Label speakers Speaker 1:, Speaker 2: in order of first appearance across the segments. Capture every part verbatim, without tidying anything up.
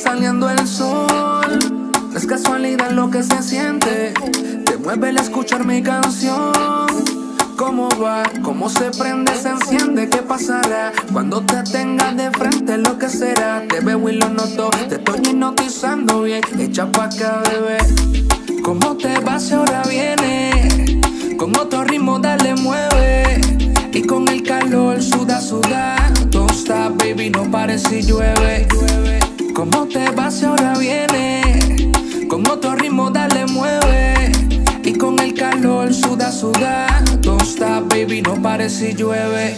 Speaker 1: saliendo el sol. No es casualidad lo que se siente. Te mueve el escuchar mi canción. ¿Cómo va? ¿Cómo se prende? Se enciende. ¿Qué pasará? Cuando te tengas de frente, lo que será. Te veo y lo noto. Te estoy hipnotizando bien. Echa pa' acá, bebé. ¿Cómo te va si ahora viene? Con otro ritmo, dale, mueve. Y con el calor, suda, suda. Don't stop, baby, no pares si llueve. ¿Cómo te va si ahora viene? Con otro ritmo, dale, mueve. Y con el calor, suda, suda. Don't stop, baby, no pares si llueve.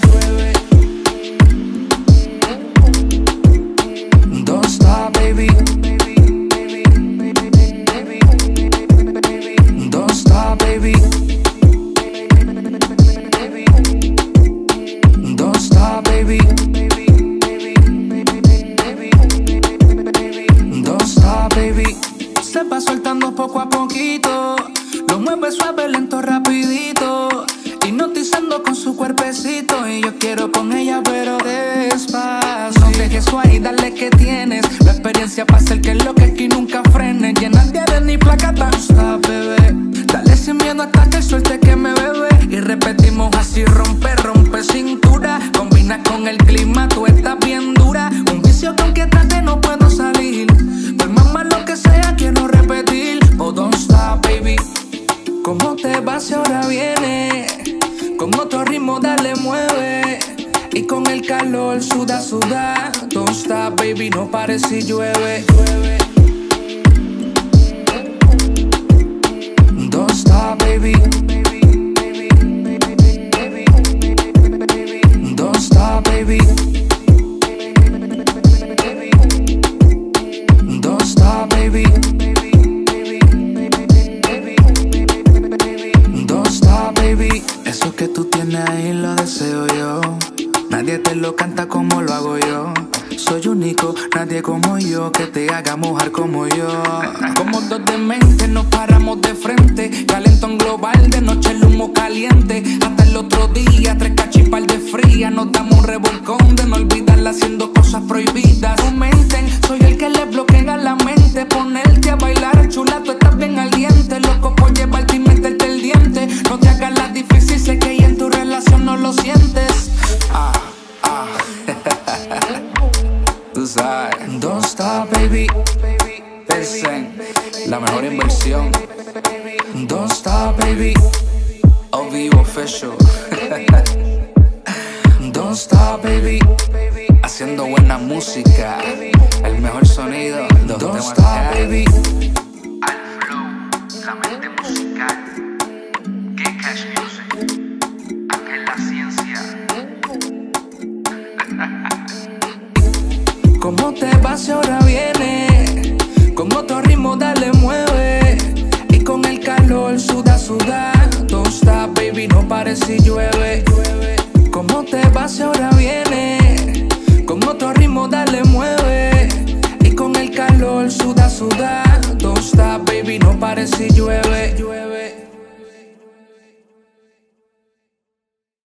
Speaker 1: Don't stop, baby. Don't stop, baby. Don't stop, baby. Don't stop, baby. Se va soltando poco a poquito. Lo mueve suave, lento, rapidito. Hipnotizando con su cuerpecito. Y yo quiero con ella, pero despacio. No dejes eso ahí, dale que tienes. La experiencia para hacer que lo que aquí nunca frene. Llena de aire ni placata. Stop, bebé. Dale sin miedo hasta que el sol te queme, bebé. Y repetimos así, rompe, rompe cintura. Combina con el clima, tú estás bien dura. Un vicio que aunque trate no puedo salir. Por más malo que sea, quiero repetir. Oh, don't stop, baby. ¿Cómo te va si ahora viene? Con otro ritmo, dale, mueve. Y con el calor, suda, suda. Don't stop, baby, no pares si llueve. Don't stop, baby. Don't stop, baby. Don't stop, baby. Don't stop, baby. Eso que tú tienes ahí lo deseo yo. Nadie te lo canta como lo hago yo. Soy único, nadie como yo que te haga mojar como yo. Como dos dementes nos paramos de frente. Calentón global, de noche el humo caliente. Hasta el otro día, tres cachipal de fría. Nos damos un revolcón de no olvidarla haciendo cosas prohibidas. Comenten, soy el que le bloquea la mente. Ponerte a bailar, chula, tú estás bien ardiente. Loco por llevarte y meterte el diente. No te hagas la difícil, sé que ahí en tu relación no lo sientes. Ah, ah. Tú sabes. Don't stop, baby. Percent, la mejor inversión. Don't stop, baby. O Vivo Official. Don't stop, baby. Haciendo buena música. El mejor sonido. Don't stop, baby.
Speaker 2: Al flow, la mente musical. Que Cash Music. Ángel la ciencia.
Speaker 1: ¿Cómo te va si ahora viene? Con otro ritmo, dale, mueve. Y con el calor, suda, suda. Don't stop, baby, no pares si llueve. ¿Cómo te va si ahora viene? Con otro ritmo, dale, mueve. Y con el calor, suda, suda. Don't stop, baby, no pares si llueve.